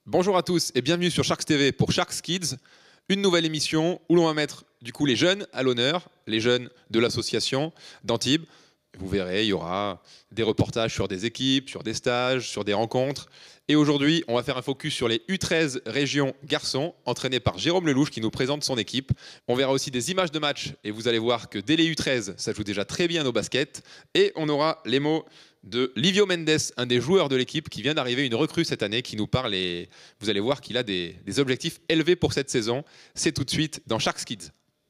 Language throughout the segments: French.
Bonjour à tous et bienvenue sur Sharks TV pour Sharks Kids, une nouvelle émission où l'on va mettre du coup les jeunes à l'honneur, les jeunes de l'association d'Antibes. Vous verrez, il y aura des reportages sur des équipes, sur des stages, sur des rencontres. Et aujourd'hui, on va faire un focus sur les U13 régions garçons, entraînés par Jérôme Lelouch qui nous présente son équipe. On verra aussi des images de match et vous allez voir que dès les U13, ça joue déjà très bien au basket. Et on aura les mots de Livio Mendes, un des joueurs de l'équipe qui vient d'arriver, une recrue cette année, qui nous parle et vous allez voir qu'il a des objectifs élevés pour cette saison. C'est tout de suite dans Sharks Kids.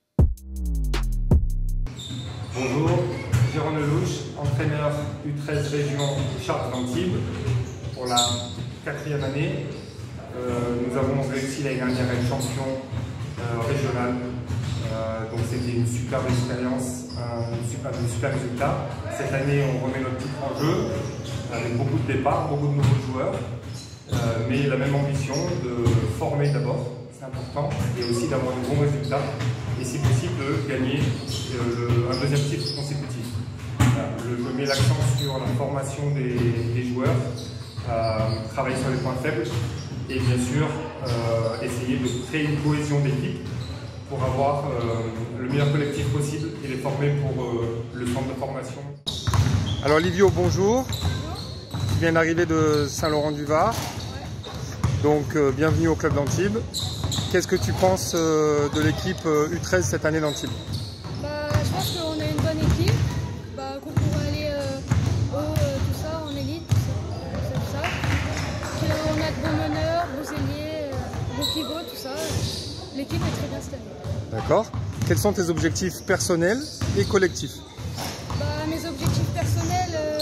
Bonjour, Jérôme Lelouch, entraîneur U13 région Sharks d'Antibes pour la 4e année. Nous avons réussi l'année dernière à être champion régional. Donc c'était une superbe expérience, un super résultat. Cette année, on remet notre titre en jeu avec beaucoup de départs, beaucoup de nouveaux joueurs, mais la même ambition de former d'abord, c'est important, et aussi d'avoir de bons résultats et si possible de gagner un deuxième titre consécutif. Je mets l'accent sur la formation des joueurs, travailler sur les points faibles et bien sûr essayer de créer une cohésion d'équipe pour avoir le meilleur collectif possible et les former pour le centre de formation. Alors Livio, bonjour. Tu viens d'arriver de Saint-Laurent-du-Var. Donc bienvenue au club d'Antibes. Qu'est-ce que tu penses de l'équipe U13 cette année d'Antibes? Je pense qu'on a une bonne équipe, qu'on pourrait aller haut, tout ça, en élite, tout ça. Qu'on a de bons meneurs, beaux ailiers, beaux pivots, tout ça. L'équipe est très bien cette année. D'accord. Quels sont tes objectifs personnels et collectifs? Mes objectifs personnels,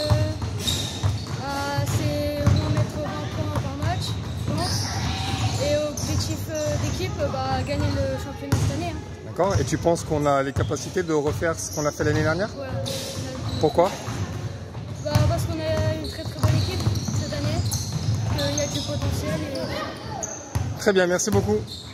c'est au moins mettre 20 points par match, je pense. Et objectif d'équipe, gagner le championnat cette année. D'accord. Et tu penses qu'on a les capacités de refaire ce qu'on a fait l'année dernière? Voilà. Pourquoi? Parce qu'on a une très bonne équipe cette année. Il y a du potentiel. Très bien, merci beaucoup.